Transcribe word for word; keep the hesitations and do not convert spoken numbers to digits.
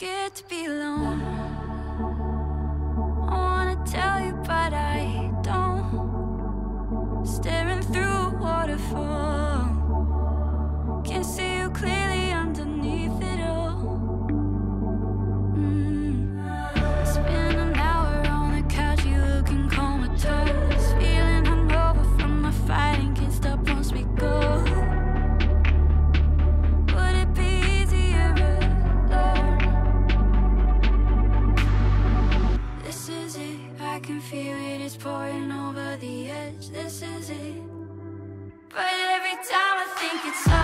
scared to be alone. I wanna tell you, but I don't. Staring through a waterfall, can't see you clearly underneath it all. mm. Spend an hour on the couch, you looking comatose, feeling hungover from the fighting, can't stop once we go. Would it be easier alone? This is it, I can feel it, it's pouring over the edge. This is it, but every time I think it's over,